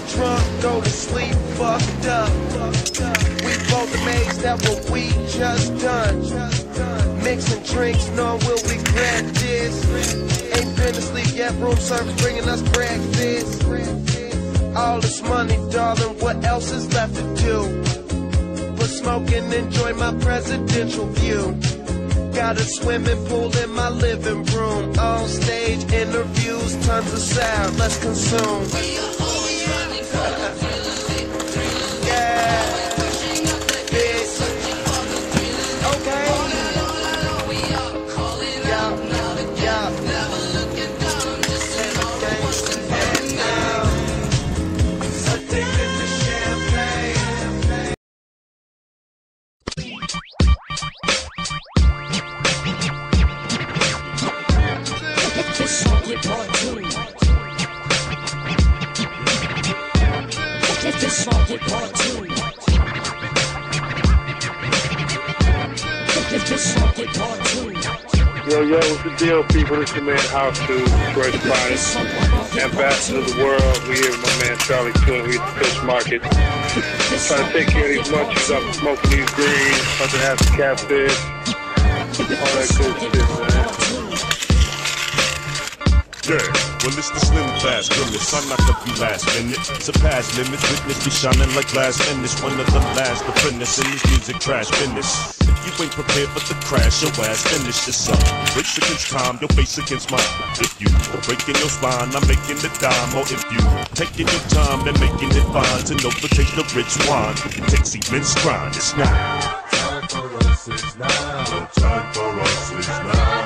drunk, go to sleep, fucked up. We both amazed at what we just done. Mixing drinks, knowing we'll regret this. Ain't been asleep yet, room service bringing us breakfast. All this money, darling, what else is left to do? But smoke and enjoy my presidential view. Got a swimming pool in my living room. On stage interviews, tons of sound, let's consume. We are always running for the thrill of it. Yeah. Pushing up the hill, searching for the thrill. Okay. All alone, we are calling out, not again. Never looking down, just another one to head down. Addicted to champagne. This song get part two. This song get part two. This song get part two. Yo, what's the deal, people? This your man House 2, Detroit's finest, ambassador of the world. We here with my man Charlie Coon. We at the fish market. Trying to take care of these munchies up, smoking these greens, about to have some catfish, all that good shit, man. Yeah, well it's the slim fast grimace. I knock up you last minute. Surpass limits, witness me shining like glass finish. One of the last, the fitness in this music trash business. If you ain't prepared for the crash, your ass finish this up. Race against time, your face against mine. If you are breaking your spine, I'm making the dime. Or if you taking your time, then making it fine. To know the taste of rich wine, it takes immense grind. It's now. Time for us is now. Time for us is now.